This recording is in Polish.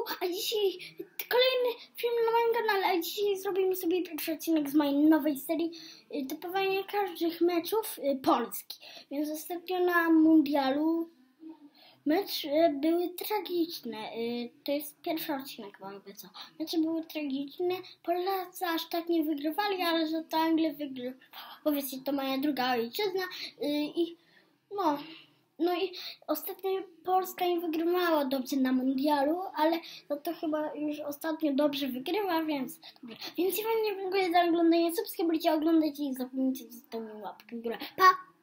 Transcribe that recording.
a dzisiaj kolejny film na moim kanale, a dzisiaj zrobimy sobie pierwszy odcinek z mojej nowej serii typowania każdych meczów Polski. Więc ostatnio na mundialu były tragiczne. To jest pierwszy odcinek, jakby co. Mecze były tragiczne, Polacy aż tak nie wygrywali, ale że to Anglia wygrywała. Powiedzcie, to moja druga ojczyzna No i ostatnio Polska nie wygrywała dobrze na mundialu, ale to chyba już ostatnio dobrze wygrywa, więc dobrze. Więc ja wam dziękuję za oglądanie, subskrybujcie, oglądajcie i zapomnijcie zostawić łapkę w górę. Pa!